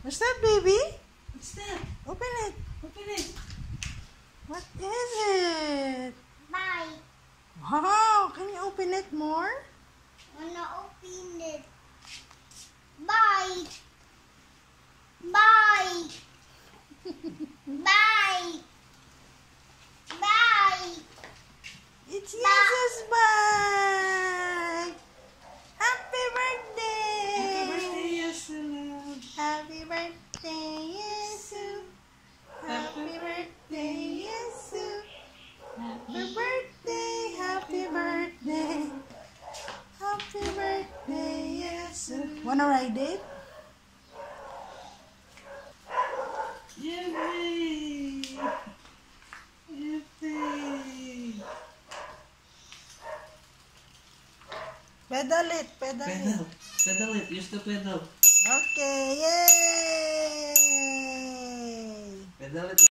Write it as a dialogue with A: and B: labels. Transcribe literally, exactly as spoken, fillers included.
A: What's that, baby?
B: What's that?
A: Open it.
B: Open it.
A: What is it?
C: Bye.
A: Wow, can you open it more?
C: I wanna open it. Bye. Bye. Bye. Bye.
A: It's Yesu's bike. Happy birthday.
B: Happy birthday, Yesu, love.
A: Happy birthday, Yesu. Happy birthday, Yesu. Happy birthday, happy birthday. Happy birthday, Yesu. Wanna ride it?
B: Yippee! Yippee!
A: Pedal it, pedal,
B: Pedal.
A: it.
B: Pedal it. Use the pedal.
A: Okay, yay!
B: Pedal it.